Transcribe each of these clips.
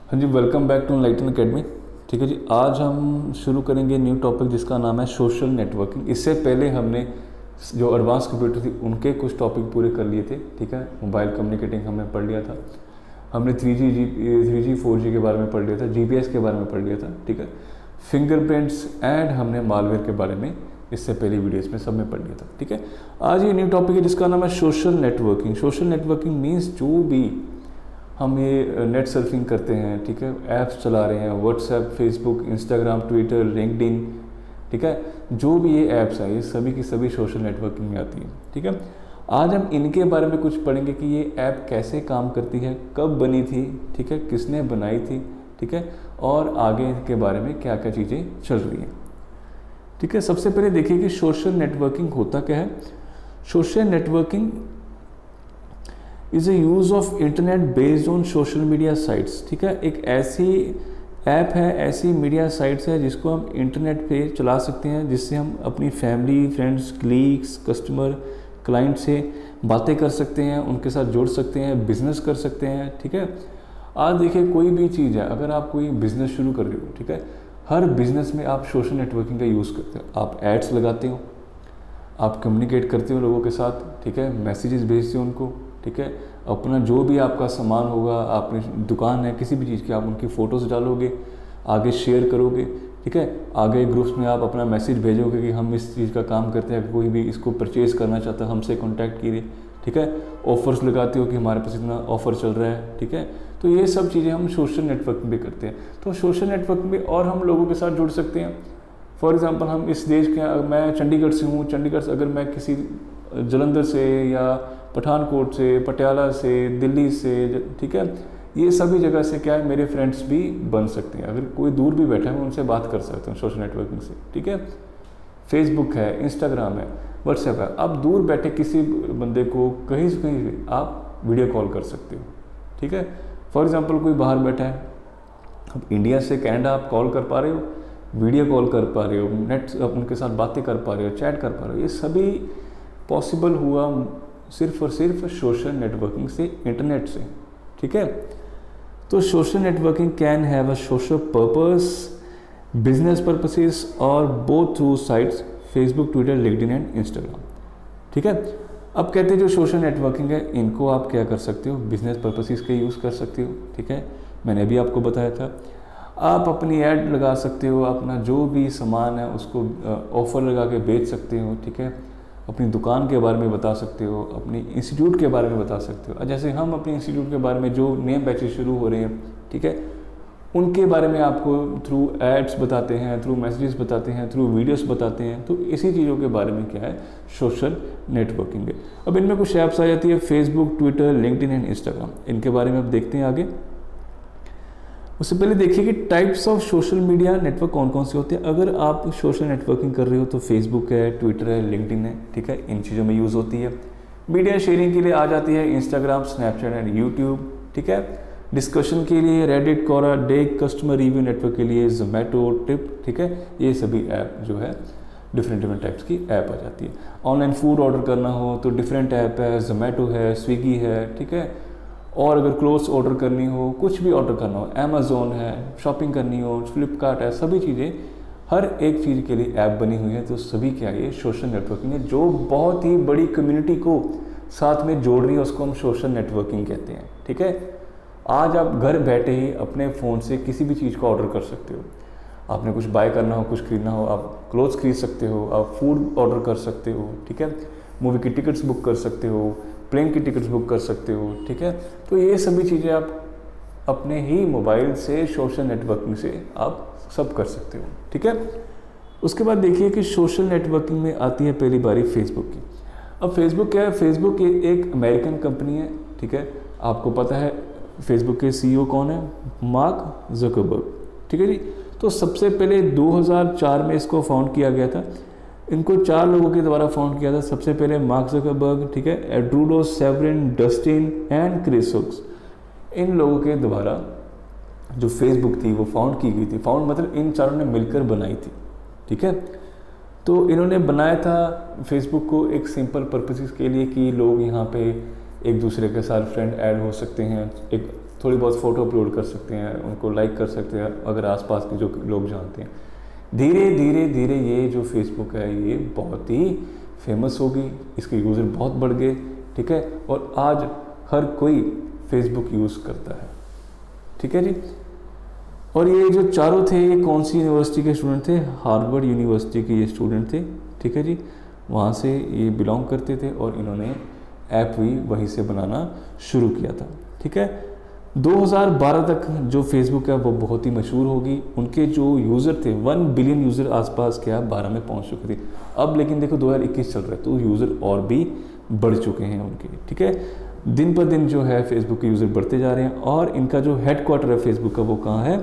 हाँ जी, welcome back to enlighten academy. ठीक है जी, आज हम शुरू करेंगे न्यू टॉपिक जिसका नाम है सोशल नेटवर्किंग। इससे पहले हमने जो एडवांस कंप्यूटर थी उनके कुछ टॉपिक पूरे कर लिए थे। ठीक है, मोबाइल कम्युनिकेटिंग हमने पढ़ लिया था, हमने 3G 4G के बारे में पढ़ लिया था, GPS के बारे में पढ़ लिया था। ठीक है, फिंगरप्रिंट्स एंड हमने मालवेयर के बारे में इससे पहले वीडियोस में सब में पढ़ लिया था। ठीक है, आज ये न्यू टॉपिक है जिसका नाम है social networking. Social networking means जो भी हम ये नेट सर्फिंग करते हैं, ठीक है, ऐप्स चला रहे हैं, WhatsApp, Facebook, Instagram, Twitter, LinkedIn, ठीक है, जो भी ये ऐप्स हैं ये सभी की सभी सोशल नेटवर्किंग में आती हैं। ठीक है, आज हम इनके बारे में कुछ पढ़ेंगे कि ये ऐप कैसे काम करती है, कब बनी थी, ठीक है, किसने बनाई थी, ठीक है, और आगे के बारे में क्या क्या चीज़ें चल रही हैं। ठीक है, सबसे पहले देखिए कि सोशल नेटवर्किंग होता क्या है। Social networking is a use of internet based on social media sites. ठीक है, एक ऐसी ऐप है, ऐसी मीडिया साइट्स है जिसको हम इंटरनेट पे चला सकते हैं, जिससे हम अपनी family, friends, colleagues, customer, client से बातें कर सकते हैं, उनके साथ जुड़ सकते हैं, बिजनेस कर सकते हैं। ठीक है, आज देखिए कोई भी चीज़ है, अगर आप कोई बिज़नेस शुरू कर रहे हो, ठीक है, हर बिज़नेस में आप सोशल नेटवर्किंग का यूज़ करते हो। आप एड्स लगाते हो, आप कम्युनिकेट करते हो लोगों के साथ, ठीक है, मैसेजेस भेजते हो उनको, ठीक है, अपना जो भी आपका सामान होगा, आपकी दुकान है किसी भी चीज़ की, आप उनकी फ़ोटोज़ डालोगे, आगे शेयर करोगे। ठीक है, आगे ग्रुप्स में आप अपना मैसेज भेजोगे कि हम इस चीज़ का काम करते हैं, कोई भी इसको परचेज़ करना चाहता है हमसे कॉन्टैक्ट कीजिए। ठीक है, ऑफ़र्स लगाते हो कि हमारे पास इतना ऑफ़र चल रहा है। ठीक है, तो ये सब चीज़ें हम सोशल नेटवर्किंग में करते हैं। तो सोशल नेटवर्किंग में और हम लोगों के साथ जुड़ सकते हैं। फॉर एग्ज़ाम्पल, हम इस देश के, मैं चंडीगढ़ से हूँ, चंडीगढ़ से अगर मैं किसी जलंधर से या पठानकोट से, पटियाला से, दिल्ली से, ठीक है, ये सभी जगह से क्या है, मेरे फ्रेंड्स भी बन सकते हैं। अगर कोई दूर भी बैठा है मैं उनसे बात कर सकता हूँ सोशल नेटवर्किंग से। ठीक है, फेसबुक है, इंस्टाग्राम है, व्हाट्सएप है, आप दूर बैठे किसी बंदे को कहीं से कहीं भी आप वीडियो कॉल कर सकते हो। ठीक है, फॉर एग्ज़ाम्पल कोई बाहर बैठा है, अब इंडिया से कनाडा आप कॉल कर पा रहे हो, वीडियो कॉल कर पा रहे हो, नेट उनके साथ बातें कर पा रहे हो, चैट कर पा रहे हो। ये सभी पॉसिबल हुआ सिर्फ और सिर्फ सोशल नेटवर्किंग से, इंटरनेट से। ठीक है, तो social networking can have a social purpose, business purposes और both through sites Facebook, Twitter, LinkedIn and Instagram. ठीक है, अब कहते हैं जो सोशल नेटवर्किंग है इनको आप क्या कर सकते हो, बिजनेस पर्पसेस के यूज़ कर सकते हो। ठीक है, मैंने भी आपको बताया था, आप अपनी ऐड लगा सकते हो, अपना जो भी सामान है उसको ऑफ़र लगा के बेच सकते हो। ठीक है, अपनी दुकान के बारे में बता सकते हो, अपनी इंस्टीट्यूट के बारे में बता सकते हो। जैसे हम अपने इंस्टीट्यूट के बारे में जो नए बैचेस शुरू हो रहे हैं, ठीक है, उनके बारे में आपको थ्रू एड्स बताते हैं, थ्रू मैसेजेस बताते हैं, थ्रू वीडियोस बताते हैं। तो इसी चीज़ों के बारे में क्या है, सोशल नेटवर्किंग है। अब इनमें कुछ ऐप्स आ जाती है, Facebook, Twitter, LinkedIn and Instagram. इनके बारे में अब देखते हैं आगे। उससे पहले देखिए कि types of social media network कौन कौन से होते हैं। अगर आप सोशल नेटवर्किंग कर रहे हो तो फेसबुक है, ट्विटर है, लिंक्डइन है, ठीक है, इन चीज़ों में यूज़ होती है। मीडिया शेयरिंग के लिए आ जाती है इंस्टाग्राम, स्नैपचैट एंड यूट्यूब। ठीक है, डिस्कशन के लिए Reddit, Quora, Digg, customer review network के लिए जोमेटो, टिप। ठीक है, ये सभी ऐप जो है डिफरेंट टाइप्स की ऐप आ जाती है। ऑनलाइन फूड ऑर्डर करना हो तो डिफरेंट ऐप है, जोमेटो है, स्विगी है। ठीक है, और अगर क्लोथ्स ऑर्डर करनी हो, कुछ भी ऑर्डर करना हो, अमेज़ोन है, शॉपिंग करनी हो, फ्लिपकार्ट है, सभी चीज़ें, हर एक चीज़ के लिए ऐप बनी हुई है। तो सभी क्या है, ये सोशल नेटवर्किंग है, जो बहुत ही बड़ी कम्युनिटी को साथ में जोड़ रही है, उसको हम सोशल नेटवर्किंग कहते हैं। ठीक है, आज आप घर बैठे ही अपने फ़ोन से किसी भी चीज़ को ऑर्डर कर सकते हो। आपने कुछ बाय करना हो, कुछ खरीदना हो, आप क्लोथ्स खरीद सकते हो, आप फूड ऑर्डर कर सकते हो। ठीक है, मूवी की टिकट्स बुक कर सकते हो, प्लेन की टिकट्स बुक कर सकते हो। ठीक है, तो ये सभी चीज़ें आप अपने ही मोबाइल से सोशल नेटवर्किंग से आप सब कर सकते हो। ठीक है, उसके बाद देखिए कि सोशल नेटवर्किंग में आती है पहली बारी फेसबुक की। अब फेसबुक क्या है, फेसबुक एक अमेरिकन कंपनी है। ठीक है, आपको पता है फेसबुक के CEO कौन है, मार्क ज़करबर्ग। ठीक है जी, तो सबसे पहले 2004 में इसको फाउंड किया गया था। इनको 4 लोगों के द्वारा फाउंड किया था। सबसे पहले मार्क ज़करबर्ग, ठीक है, Eduardo Saverin, Dustin and Chris Hughes, इन लोगों के द्वारा जो फेसबुक थी वो फाउंड की गई थी। फाउंड मतलब इन चारों ने मिलकर बनाई थी। ठीक है, तो इन्होंने बनाया था फेसबुक को एक सिंपल पर्पसेस के लिए कि लोग यहाँ पे एक दूसरे के साथ फ्रेंड ऐड हो सकते हैं, एक थोड़ी बहुत फ़ोटो अपलोड कर सकते हैं, उनको लाइक कर सकते हैं अगर आसपास के जो लोग जानते हैं। धीरे धीरे धीरे ये जो फेसबुक है ये बहुत ही फेमस होगी, इसके यूज़र बहुत बढ़ गए, ठीक है, और आज हर कोई फेसबुक यूज़ करता है, ठीक है जी। और ये जो चारों थे ये कौन सी यूनिवर्सिटी के स्टूडेंट थे? हार्वर्ड यूनिवर्सिटी के ये स्टूडेंट थे, ठीक है जी। वहाँ से ये बिलोंग करते थे और इन्होंने ऐप भी वहीं से बनाना शुरू किया था, ठीक है। 2012 तक जो फेसबुक है वो बहुत ही मशहूर होगी। उनके जो यूज़र थे 1 बिलियन यूज़र आसपास क्या 12 में पहुँच चुके थे। अब लेकिन देखो 2021 चल रहा है तो यूज़र और भी बढ़ चुके हैं उनके, ठीक है। दिन पर दिन जो है फेसबुक के यूज़र बढ़ते जा रहे हैं और इनका जो हेडक्वार्टर है फेसबुक का वो कहाँ है?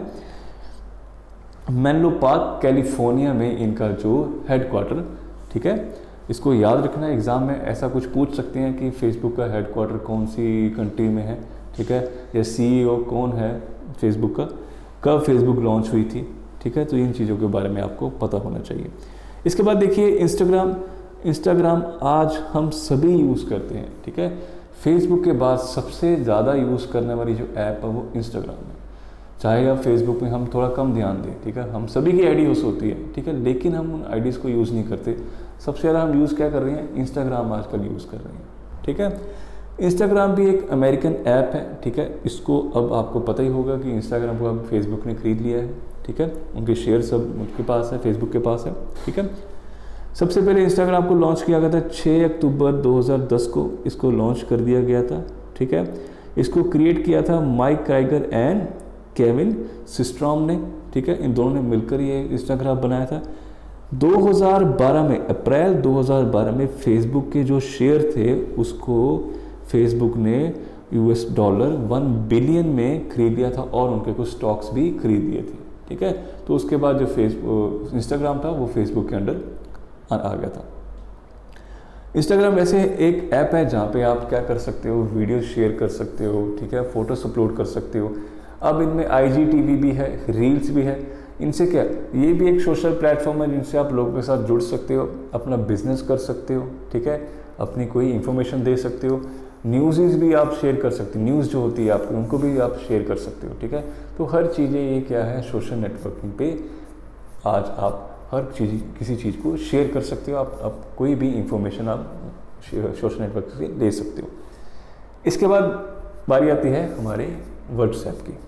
मेनलो पार्क कैलिफोर्निया में इनका जो हेडक्वार्टर, ठीक है। इसको याद रखना, एग्ज़ाम में ऐसा कुछ पूछ सकते हैं कि फेसबुक का हेडक्वार्टर कौन सी कंट्री में है, ठीक है, या CEO कौन है फेसबुक का, कब फेसबुक लॉन्च हुई थी, ठीक है। तो इन चीज़ों के बारे में आपको पता होना चाहिए। इसके बाद देखिए इंस्टाग्राम आज हम सभी यूज़ करते हैं, ठीक है। फेसबुक के बाद सबसे ज़्यादा यूज़ करने वाली जो ऐप है वो इंस्टाग्राम है। चाहे अब फेसबुक में हम थोड़ा कम ध्यान दें, ठीक है, हम सभी की आईडी यूज़ होती है, ठीक है, लेकिन हम उन आईडीज़ को यूज़ नहीं करते। सबसे ज़्यादा हम यूज़ क्या कर रहे हैं? इंस्टाग्राम आजकल यूज़ कर रहे हैं, ठीक है। इंस्टाग्राम भी एक अमेरिकन ऐप है, ठीक है। इसको अब आपको पता ही होगा कि इंस्टाग्राम को अब फेसबुक ने खरीद लिया है, ठीक है। उनके शेयर सब उनके पास है, फेसबुक के पास है, ठीक है। सबसे पहले इंस्टाग्राम को लॉन्च किया गया था 6 अक्टूबर 2010 को, इसको लॉन्च कर दिया गया था, ठीक है। इसको क्रिएट किया था Mike Krieger and Kevin Systrom ने, ठीक है। इन दोनों ने मिलकर ये इंस्टाग्राम बनाया था। 2012 में, अप्रैल 2012 में फेसबुक के जो शेयर थे उसको फेसबुक ने $1 बिलियन में खरीद लिया था और उनके कुछ स्टॉक्स भी खरीद लिए थे, ठीक है। तो उसके बाद जो इंस्टाग्राम था वो फेसबुक के अंडर आ गया था। इंस्टाग्राम वैसे एक ऐप है जहाँ पे आप क्या कर सकते हो, वीडियो शेयर कर सकते हो, ठीक है, फोटोस अपलोड कर सकते हो। अब इनमें IGTV भी है, रील्स भी है। इनसे क्या, ये भी एक सोशल प्लेटफॉर्म है जिनसे आप लोगों के साथ जुड़ सकते हो, अपना बिजनेस कर सकते हो, ठीक है, अपनी कोई इन्फॉर्मेशन दे सकते हो, न्यूज़ भी आप शेयर कर सकते हो, न्यूज़ जो होती है आपकी उनको भी आप शेयर कर सकते हो, ठीक है। तो हर चीज़ें ये क्या है, सोशल नेटवर्किंग पे आज आप हर चीज़ किसी चीज़ को शेयर कर सकते हो। आप कोई भी इंफॉर्मेशन आप सोशल नेटवर्क से ले सकते हो। इसके बाद बारी आती है हमारे व्हाट्सएप की।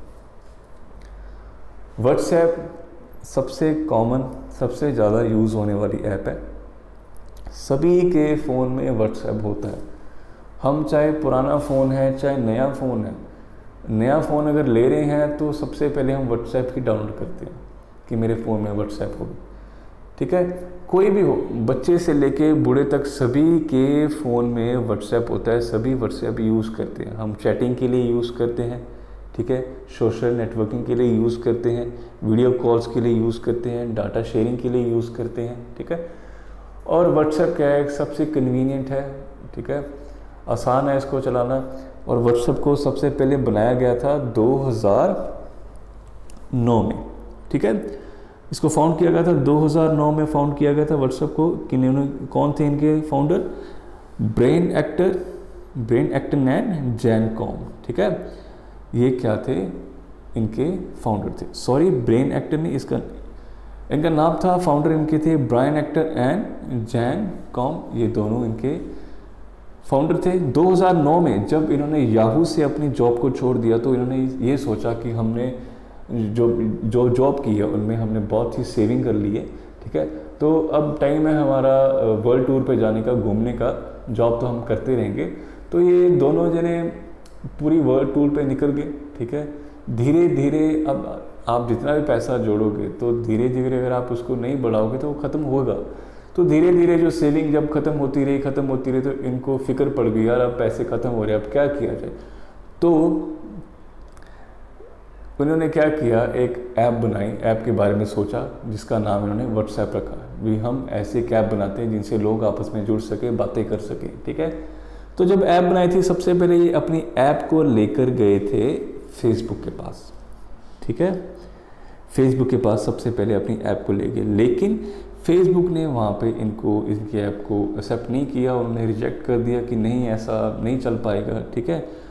व्हाट्सएप सबसे कॉमन, सबसे ज़्यादा यूज़ होने वाली ऐप है। सभी के फ़ोन में व्हाट्सएप होता है। हम चाहे पुराना फ़ोन है चाहे नया फ़ोन है, नया फ़ोन अगर ले रहे हैं तो सबसे पहले हम व्हाट्सएप ही डाउनलोड करते हैं कि मेरे फ़ोन में व्हाट्सएप हो, ठीक है। कोई भी हो, बच्चे से लेके बूढ़े तक सभी के फ़ोन में व्हाट्सएप होता है, सभी व्हाट्सएप यूज़ करते हैं। हम चैटिंग के लिए यूज़ करते हैं, ठीक है, सोशल नेटवर्किंग के लिए यूज़ करते हैं, वीडियो कॉल्स के लिए यूज़ करते हैं, डाटा शेयरिंग के लिए यूज़ करते हैं, ठीक है। और व्हाट्सएप क्या है, सबसे कन्वीनियंट है, ठीक है, आसान है इसको चलाना। और व्हाट्सएप को सबसे पहले बनाया गया था 2009 में, ठीक है। इसको फाउंड किया गया था 2009 में, फाउंड किया गया था व्हाट्सएप को। कौन थे इनके founder? Brian Acton and Jan Koum, ठीक है। ये क्या थे, इनके फाउंडर थे। सॉरी, ब्रेन एक्टर नहीं, इनका नाम था, फाउंडर इनके थे Brian Acton and Jan Koum, ये दोनों इनके फाउंडर थे। 2009 में जब इन्होंने याहू से अपनी जॉब को छोड़ दिया तो इन्होंने ये सोचा कि हमने जो जॉब की है उनमें हमने बहुत ही सेविंग कर ली है, ठीक है। तो अब टाइम है हमारा वर्ल्ड टूर पे जाने का, घूमने का। जॉब तो हम करते रहेंगे। तो ये दोनों जने पूरी वर्ल्ड टूर पे निकल गए, ठीक है। धीरे धीरे अब आप जितना भी पैसा जोड़ोगे तो धीरे धीरे अगर आप उसको नहीं बढ़ाओगे तो वो ख़त्म होगा। तो धीरे धीरे जो सेविंग जब ख़त्म होती रही तो इनको फिक्र पड़ गई, यार अब पैसे ख़त्म हो रहे हैं, अब क्या किया जाए। तो उन्होंने क्या किया, एक ऐप बनाई, ऐप के बारे में सोचा जिसका नाम इन्होंने व्हाट्सएप रखा। भी हम ऐसे ऐप बनाते हैं जिनसे लोग आपस में जुड़ सके, बातें कर सके, ठीक है। तो जब ऐप बनाई थी सबसे पहले ये अपनी ऐप को लेकर गए थे फेसबुक के पास, ठीक है। फेसबुक के पास सबसे पहले अपनी ऐप को ले गए, लेकिन फेसबुक ने वहाँ पे इनकी ऐप को एक्सेप्ट नहीं किया, उन्होंने रिजेक्ट कर दिया कि नहीं, ऐसा नहीं चल पाएगा, ठीक है।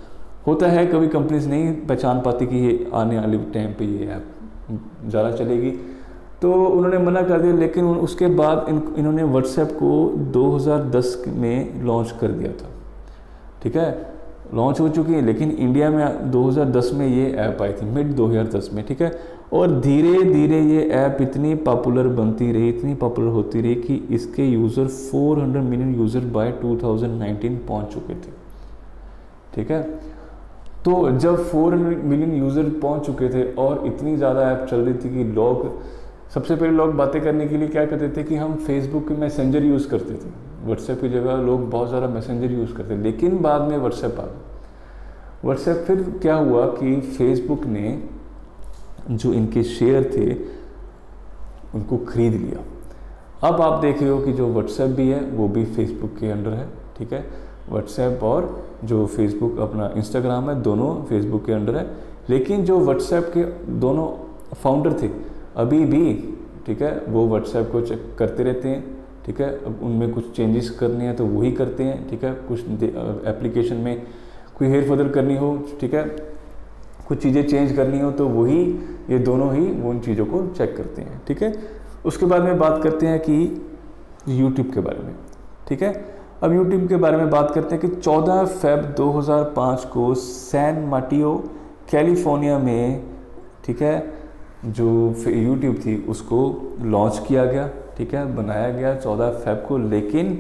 होता है कभी कंपनीज नहीं पहचान पाती कि ये आने वाले टाइम पे ये ऐप ज़्यादा चलेगी, तो उन्होंने मना कर दिया। लेकिन उसके बाद इन्होंने व्हाट्सएप को 2010 में लॉन्च कर दिया था, ठीक है, लॉन्च हो चुकी है। लेकिन इंडिया में 2010 में ये ऐप आई थी, मिड 2010 में, ठीक है। और धीरे धीरे ये ऐप इतनी पॉपुलर बनती रही, इतनी पॉपुलर होती रही कि इसके यूज़र 400 मिलियन यूज़र बाय 2019 पहुंच चुके थे, ठीक है। तो जब 400 मिलियन यूज़र पहुंच चुके थे और इतनी ज़्यादा ऐप चल रही थी कि लोग, सबसे पहले लोग बातें करने के लिए क्या करते थे कि हम फेसबुक के मैसेंजर यूज़ करते थे, व्हाट्सएप की जगह लोग बहुत ज़्यादा मैसेंजर यूज़ करते थे। लेकिन बाद में व्हाट्सएप आ गया। व्हाट्सएप फिर क्या हुआ कि फेसबुक ने जो इनके शेयर थे उनको खरीद लिया। अब आप देख रहे हो कि जो व्हाट्सएप भी है वो भी फेसबुक के अंडर है, ठीक है। व्हाट्सएप और जो फेसबुक अपना इंस्टाग्राम है दोनों फेसबुक के अंडर है। लेकिन जो व्हाट्सएप के दोनों फाउंडर थे अभी भी, ठीक है, वो व्हाट्सएप को चेक करते रहते हैं, ठीक है। अब उनमें कुछ चेंजेस करने हैं तो वही करते हैं, ठीक है। कुछ एप्लीकेशन में कोई हेर फेर करनी हो, ठीक है, कुछ चीज़ें चेंज करनी हो तो वही, ये दोनों ही वो उन चीज़ों को चेक करते हैं, ठीक है। उसके बाद में बात करते हैं कि यूट्यूब के बारे में, ठीक है। अब यूट्यूब के बारे में बात करते हैं कि 14 फ़रवरी 2005 को सैन माटियो कैलिफोर्निया में, ठीक है, जो यूट्यूब थी उसको लॉन्च किया गया, ठीक है, बनाया गया 14 फ़रवरी को। लेकिन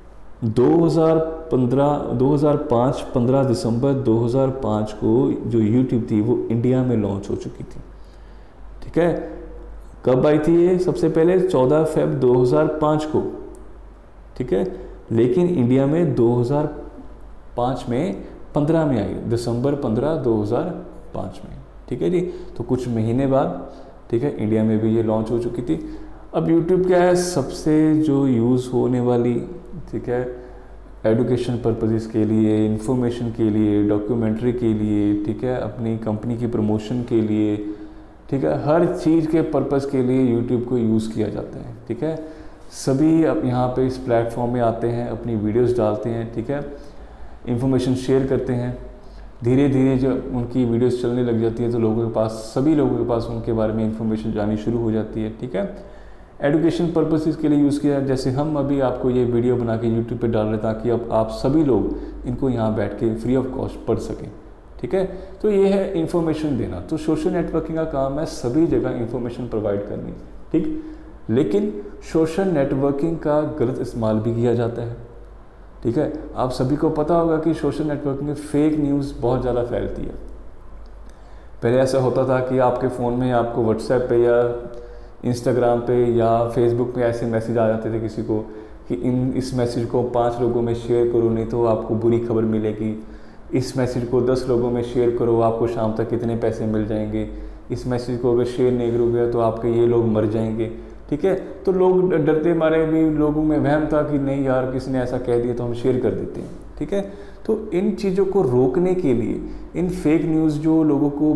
2005 15 दिसंबर 2005 को जो यूट्यूब थी वो इंडिया में लॉन्च हो चुकी थी, ठीक है। कब आई थी ये? सबसे पहले 14 फ़रवरी 2005 को, ठीक है। लेकिन इंडिया में 2005 में 15 में आई, दिसंबर 15 2005 में, ठीक है जी। तो कुछ महीने बाद, ठीक है, इंडिया में भी ये लॉन्च हो चुकी थी। अब यूट्यूब क्या है, सबसे जो यूज़ होने वाली, ठीक है, एजुकेशन पर्पसेस के लिए, इंफॉर्मेशन के लिए, डॉक्यूमेंट्री के लिए, ठीक है, अपनी कंपनी की प्रमोशन के लिए, ठीक है, हर चीज़ के पर्पस के लिए यूट्यूब को यूज़ किया जाता है, ठीक है। सभी अब यहाँ पे इस प्लेटफॉर्म में आते हैं, अपनी वीडियोस डालते हैं, ठीक है, इंफॉर्मेशन शेयर करते हैं। धीरे धीरे जब उनकी वीडियोस चलने लग जाती है तो लोगों के पास, सभी लोगों के पास उनके बारे में इंफॉर्मेशन जानी शुरू हो जाती है, ठीक है। एजुकेशन पर्पसेस के लिए यूज़ किया, जैसे हम अभी आपको ये वीडियो बना के यूट्यूब पे डाल रहे हैं ताकि अब आप सभी लोग इनको यहाँ बैठ के फ्री ऑफ कॉस्ट पढ़ सकें, ठीक है। तो ये है इंफॉर्मेशन देना। तो सोशल नेटवर्किंग का काम है सभी जगह इंफॉर्मेशन प्रोवाइड करनी, ठीक। लेकिन सोशल नेटवर्किंग का गलत इस्तेमाल भी किया जाता है, ठीक है। आप सभी को पता होगा कि सोशल नेटवर्किंग में फेक न्यूज़ बहुत ज़्यादा फैलती है। पहले ऐसा होता था कि आपके फ़ोन में आपको व्हाट्सएप पे या इंस्टाग्राम पे या फेसबुक पे ऐसे मैसेज आ जाते थे किसी को कि इस मैसेज को 5 लोगों में शेयर करो नहीं तो आपको बुरी खबर मिलेगी, इस मैसेज को 10 लोगों में शेयर करो आपको शाम तक कितने पैसे मिल जाएंगे, इस मैसेज को अगर शेयर नहीं करोगे तो आपके ये लोग मर जाएंगे, ठीक है। तो लोग डरते मारे भी, लोगों में वहम था कि नहीं यार किसी ने ऐसा कह दिया तो हम शेयर कर देते हैं, ठीक है। तो इन चीज़ों को रोकने के लिए, इन फेक न्यूज़ जो लोगों को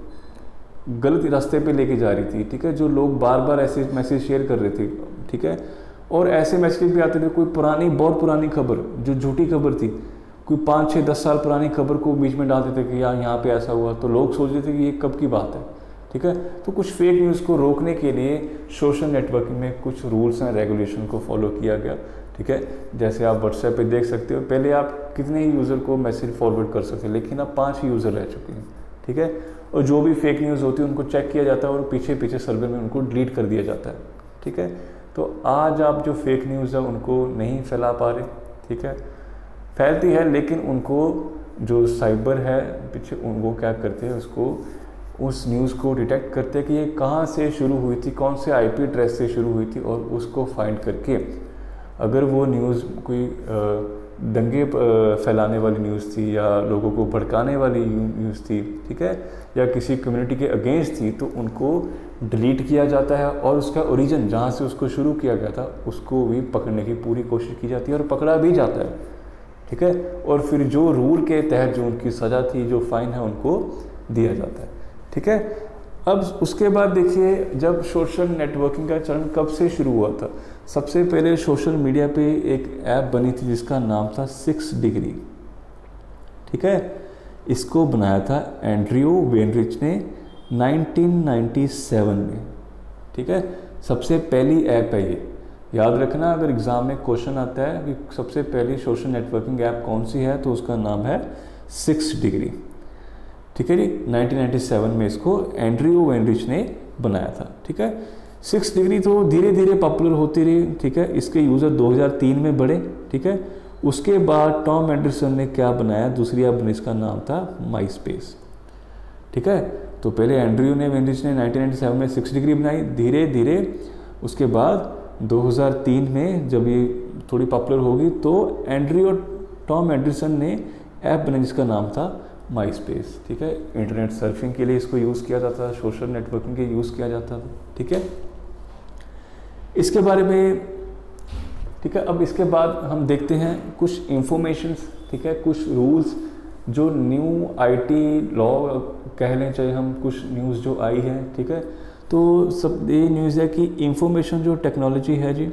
गलत रास्ते पे लेके जा रही थी, ठीक है, जो लोग बार बार ऐसे मैसेज शेयर कर रहे थे, ठीक है, और ऐसे मैसेज भी आते थे, कोई पुरानी, बहुत पुरानी खबर जो झूठी खबर थी, कोई 5 6 10 साल पुरानी खबर को बीच में डालते थे कि यार यहाँ पे ऐसा हुआ, तो लोग सोच रहे थे कि ये कब की बात है, ठीक है। तो कुछ फेक न्यूज़ को रोकने के लिए सोशल नेटवर्किंग में कुछ रूल्स एंड रेगुलेशन को फॉलो किया गया, ठीक है। जैसे आप व्हाट्सएप पे देख सकते हो, पहले आप कितने ही यूज़र को मैसेज फॉरवर्ड कर सकते हैं, लेकिन अब 5 ही यूज़र रह चुके हैं, ठीक है। और जो भी फेक न्यूज़ होती है उनको चेक किया जाता है और पीछे पीछे सर्वर में उनको डिलीट कर दिया जाता है, ठीक है। तो आज आप जो फेक न्यूज़ है उनको नहीं फैला पा रहे, ठीक है, फैलती है, लेकिन उनको जो साइबर है पीछे वो क्या करते हैं, उसको, उस न्यूज़ को डिटेक्ट करते हैं कि ये कहाँ से शुरू हुई थी, कौन से IP एड्रेस से शुरू हुई थी, और उसको फाइंड करके अगर वो न्यूज़ कोई दंगे फैलाने वाली न्यूज़ थी या लोगों को भड़काने वाली न्यूज़ थी, ठीक है, या किसी कम्युनिटी के अगेंस्ट थी, तो उनको डिलीट किया जाता है और उसका ओरिजिन जहाँ से उसको शुरू किया गया था उसको भी पकड़ने की पूरी कोशिश की जाती है और पकड़ा भी जाता है, ठीक है। और फिर जो रूल के तहत जो उनकी सज़ा थी, जो फ़ाइन है, उनको दिया जाता है, ठीक है। अब उसके बाद देखिए, जब सोशल नेटवर्किंग का चलन कब से शुरू हुआ था। सबसे पहले सोशल मीडिया पे एक ऐप बनी थी जिसका नाम था 6 डिग्री, ठीक है। इसको बनाया था एंड्रयू वेनरिच ने 1997 में, ठीक है। सबसे पहली ऐप है ये, याद रखना अगर एग्ज़ाम में क्वेश्चन आता है कि सबसे पहली सोशल नेटवर्किंग ऐप कौन सी है, तो उसका नाम है 6 डिग्री, ठीक है जी। 1997 में इसको एंड्रयू वेनरिच ने बनाया था, ठीक है। 6 डिग्री तो धीरे धीरे पॉपुलर होती रही, ठीक है। इसके यूज़र 2003 में बढ़े, ठीक है। उसके बाद टॉम एंडरसन ने क्या बनाया, दूसरी ऐप बनी, इसका नाम था माई स्पेस, ठीक है। तो पहले एंड्रयू ने वेनरिच ने 1997 में 6 डिग्री बनाई, धीरे धीरे उसके बाद 2003 में जब ये थोड़ी पॉपुलर होगी तो एंड्रयू और टॉम एंडरसन ने ऐप बनाई जिसका नाम था माई स्पेस, ठीक है। इंटरनेट सर्फिंग के लिए इसको यूज़ किया जाता था, सोशल नेटवर्किंग के यूज़ किया जाता था, ठीक है। इसके बारे में, ठीक है। अब इसके बाद हम देखते हैं कुछ इंफॉर्मेशंस, ठीक है, कुछ रूल्स जो न्यू आईटी लॉ कह लें, चाहे हम कुछ न्यूज़ जो आई है, ठीक है। तो सब ये न्यूज़ है कि इंफॉर्मेशन जो टेक्नोलॉजी है जी,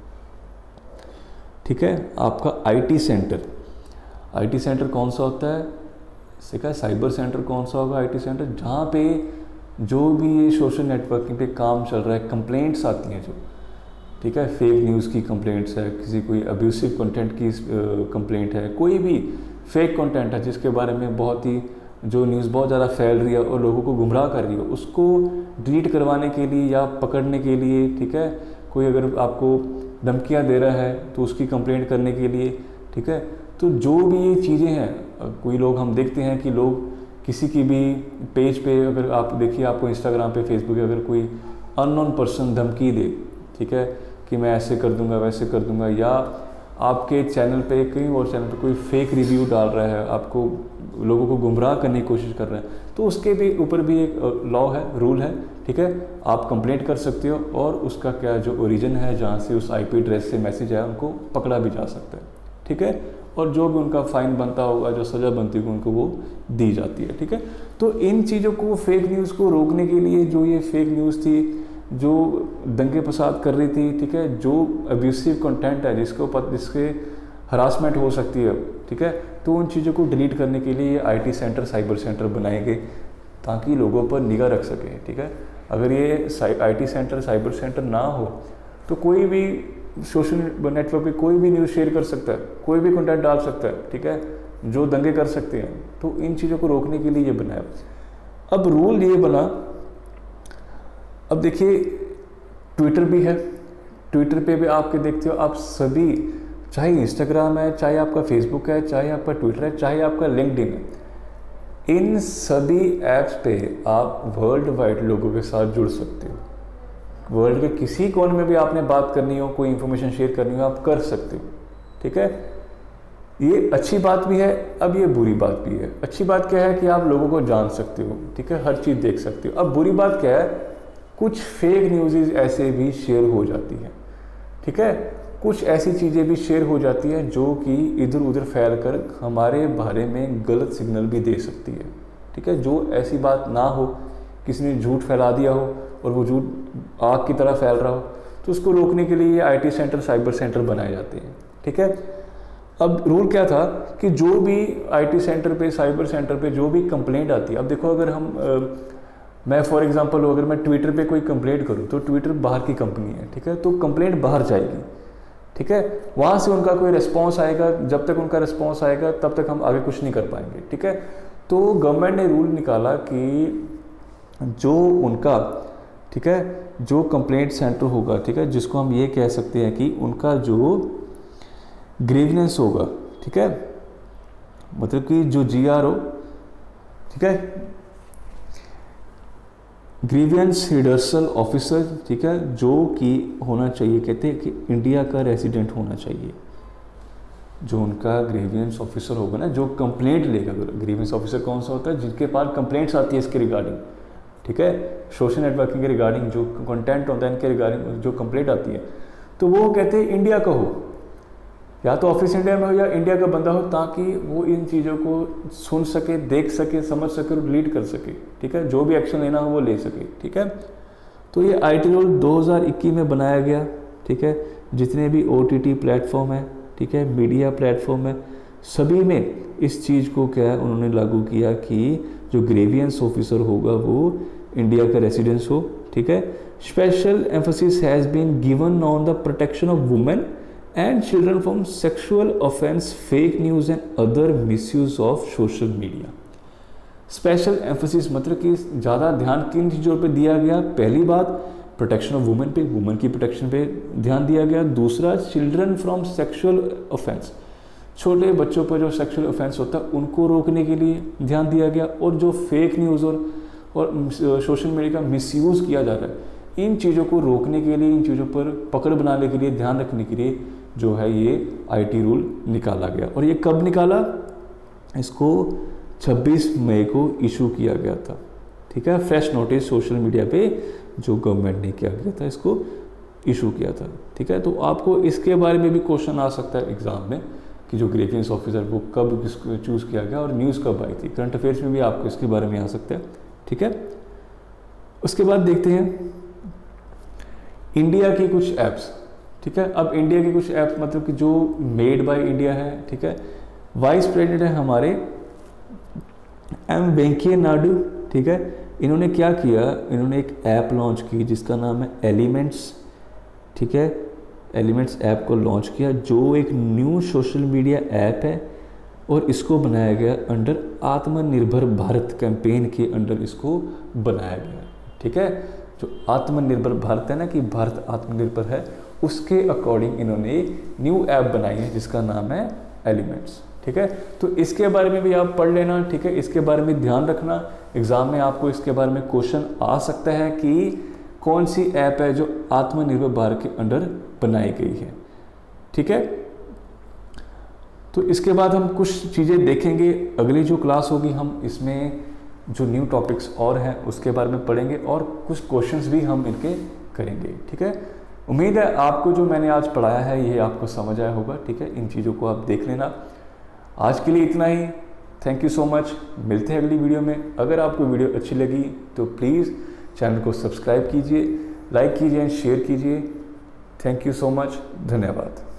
ठीक है, आपका आईटी सेंटर कौन सा होता है, सीखा। साइबर सेंटर कौन सा होगा, आईटी सेंटर, जहाँ पे जो भी ये सोशल नेटवर्किंग पे काम चल रहा है, कंप्लेंट्स आती हैं जो, ठीक है, फेक न्यूज़ की कंप्लेंट्स है, किसी कोई अब्यूसिव कंटेंट की कंप्लेंट है, कोई भी फेक कंटेंट है जिसके बारे में बहुत ही जो न्यूज़ बहुत ज़्यादा फैल रही है और लोगों को गुमराह कर रही है, उसको डिलीट करवाने के लिए या पकड़ने के लिए, ठीक है, कोई अगर आपको धमकियां दे रहा है तो उसकी कंप्लेंट करने के लिए, ठीक है। तो जो भी ये चीज़ें हैं, कोई लोग हम देखते हैं कि लोग किसी की भी पेज पे, अगर आप देखिए आपको इंस्टाग्राम पे, फेसबुक पे अगर कोई अननोन पर्सन धमकी दे, ठीक है, कि मैं ऐसे कर दूंगा, वैसे कर दूंगा, या आपके चैनल पे, कहीं और चैनल पे कोई फेक रिव्यू डाल रहा है, आपको लोगों को गुमराह करने की कोशिश कर रहा है, तो उसके भी ऊपर भी एक लॉ है, रूल है, ठीक है। आप कंप्लेंट कर सकते हो और उसका क्या जो ओरिजिन है, जहाँ से उस आईपी एड्रेस से मैसेज आया, उनको पकड़ा भी जा सकता है, ठीक है। और जो भी उनका फ़ाइन बनता होगा, जो सज़ा बनती होगी, उनको वो दी जाती है, ठीक है। तो इन चीज़ों को, फेक न्यूज़ को रोकने के लिए, जो ये फेक न्यूज़ थी जो दंगे फसाद कर रही थी, ठीक है, जो अब्यूसिव कंटेंट है जिसके हरासमेंट हो सकती है, ठीक है, तो उन चीज़ों को डिलीट करने के लिए आईटी सेंटर, साइबर सेंटर बनाए गए ताकि लोगों पर निगाह रख सकें, ठीक है। अगर ये आईटी सेंटर, साइबर सेंटर ना हो तो कोई भी सोशल नेटवर्क पे कोई भी न्यूज़ शेयर कर सकता है, कोई भी कंटेंट डाल सकता है, ठीक है, जो दंगे कर सकते हैं। तो इन चीज़ों को रोकने के लिए ये बनाया। अब रूल ये बना, अब देखिए ट्विटर भी है, ट्विटर पे भी आपके देखते हो आप सभी, चाहे इंस्टाग्राम है, चाहे आपका फेसबुक है, चाहे आपका ट्विटर है, चाहे आपका लिंक्डइन है, इन सभी ऐप्स पे आप वर्ल्ड वाइड लोगों के साथ जुड़ सकते हो। वर्ल्ड के किसी कोने में भी आपने बात करनी हो, कोई इंफॉर्मेशन शेयर करनी हो, आप कर सकते हो, ठीक है। ये अच्छी बात भी है, अब ये बुरी बात भी है। अच्छी बात क्या है कि आप लोगों को जान सकते हो, ठीक है, हर चीज़ देख सकते हो। अब बुरी बात क्या है, कुछ फेक न्यूज़ ऐसे भी शेयर हो जाती है, ठीक है, कुछ ऐसी चीज़ें भी शेयर हो जाती हैं जो कि इधर उधर फैल कर हमारे बारे में गलत सिग्नल भी दे सकती है, ठीक है। जो ऐसी बात ना हो, किसी ने झूठ फैला दिया हो और वो झूठ आग की तरह फैल रहा हो, तो उसको रोकने के लिए आईटी सेंटर, साइबर सेंटर बनाए जाते हैं, ठीक है। अब रूल क्या था कि जो भी आईटी सेंटर पे, साइबर सेंटर पे जो भी कंप्लेंट आती है, अब देखो अगर मैं फॉर एग्जांपल अगर मैं ट्विटर पे कोई कंप्लेंट करूँ तो ट्विटर बाहर की कंपनी है, ठीक है, तो कंप्लेंट बाहर जाएगी, ठीक है, वहाँ से उनका कोई रिस्पॉन्स आएगा, जब तक उनका रिस्पॉन्स आएगा तब तक हम आगे कुछ नहीं कर पाएंगे, ठीक है। तो गवर्नमेंट ने रूल निकाला कि जो उनका, ठीक है, जो कंप्लेंट सेंटर होगा, ठीक है, जिसको हम ये कह सकते हैं कि उनका जो ग्रीवेंस होगा, ठीक है, मतलब कि जो GRO, ठीक है, ग्रीवेंस रिडर्सल ऑफिसर, ठीक है, जो कि होना चाहिए, कहते हैं कि इंडिया का रेजिडेंट होना चाहिए। जो उनका ग्रीवेंस ऑफिसर होगा ना, जो कंप्लेंट लेगा, ग्रीवेंस ऑफिसर कौन सा होता है, जिनके पास कंप्लेंट्स आती है इसके रिगार्डिंग, ठीक है, सोशल नेटवर्किंग के रिगार्डिंग जो कंटेंट होता है इनके रिगार्डिंग जो कंप्लेंट आती है, तो वो कहते हैं इंडिया का हो, या तो ऑफिस इंडिया में हो या इंडिया का बंदा हो, ताकि वो इन चीज़ों को सुन सके, देख सके, समझ सके और लीड कर सके, ठीक है, जो भी एक्शन लेना हो वो ले सके, ठीक है। तो ये आईटी रूल 2021 में बनाया गया, ठीक है। जितने भी OTT प्लेटफॉर्म है, ठीक है, मीडिया प्लेटफॉर्म है, सभी में इस चीज़ को क्या है उन्होंने लागू किया कि जो ग्रेवियंस ऑफिसर होगा वो इंडिया का रेसिडेंस हो, ठीक है। Special emphasis has been given on the protection of women and children from sexual offence, fake news and other misuse of social media. Special emphasis मतलब कि ज़्यादा ध्यान किन चीज़ों पे दिया गया? पहली बात प्रोटेक्शन ऑफ वुमेन पे, वुमेन की प्रोटेक्शन पे ध्यान दिया गया। दूसरा चिल्ड्रन फ्रॉम सेक्सुअल ऑफेंस, छोटे बच्चों पर जो सेक्सुअल ऑफेंस होता है उनको रोकने के लिए ध्यान दिया गया। और जो फेक न्यूज़ और सोशल मीडिया का मिसयूज़ किया जा रहा है, इन चीज़ों को रोकने के लिए, इन चीज़ों पर पकड़ बनाने के लिए, ध्यान रखने के लिए जो है ये आईटी रूल निकाला गया। और ये कब निकाला? इसको 26 मई को इशू किया गया था, ठीक है। फ्रेश नोटिस सोशल मीडिया पे जो गवर्नमेंट ने किया गया था, इसको इशू किया था, ठीक है। तो आपको इसके बारे में भी क्वेश्चन आ सकता है एग्जाम में कि जो ग्रेवियंस ऑफिसर वो कब चूज़ किया गया और न्यूज़ कब आई थी। करंट अफेयर्स में भी आपको इसके बारे में आ सकता है, ठीक है। उसके बाद देखते हैं इंडिया की कुछ ऐप्स, ठीक है। अब इंडिया की कुछ ऐप्स मतलब कि जो मेड बाय इंडिया है, ठीक है। वाइस प्रेसिडेंट है हमारे एम वेंकैया नायडू, ठीक है। इन्होंने क्या किया? इन्होंने एक ऐप लॉन्च की जिसका नाम है एलिमेंट्स, ठीक है। एलिमेंट्स ऐप को लॉन्च किया जो एक न्यू सोशल मीडिया ऐप है और इसको बनाया गया अंडर आत्मनिर्भर भारत कैंपेन के अंडर इसको बनाया गया, ठीक है। जो आत्मनिर्भर भारत है ना कि भारत आत्मनिर्भर है, उसके अकॉर्डिंग इन्होंने न्यू ऐप बनाई है जिसका नाम है एलिमेंट्स, ठीक है। तो इसके बारे में भी आप पढ़ लेना, ठीक है। इसके बारे में ध्यान रखना, एग्जाम में आपको इसके बारे में क्वेश्चन आ सकता है कि कौन सी ऐप है जो आत्मनिर्भर भारत के अंडर बनाई गई है, ठीक है। तो इसके बाद हम कुछ चीज़ें देखेंगे। अगली जो क्लास होगी हम इसमें जो न्यू टॉपिक्स और हैं उसके बारे में पढ़ेंगे और कुछ क्वेश्चंस भी हम इनके करेंगे, ठीक है। उम्मीद है आपको जो मैंने आज पढ़ाया है ये आपको समझ आया होगा, ठीक है। इन चीज़ों को आप देख लेना। आज के लिए इतना ही। Thank you so much. मिलते हैं अगली वीडियो में। अगर आपको वीडियो अच्छी लगी तो प्लीज़ चैनल को सब्सक्राइब कीजिए, लाइक कीजिए एंड शेयर कीजिए। Thank you so much. धन्यवाद।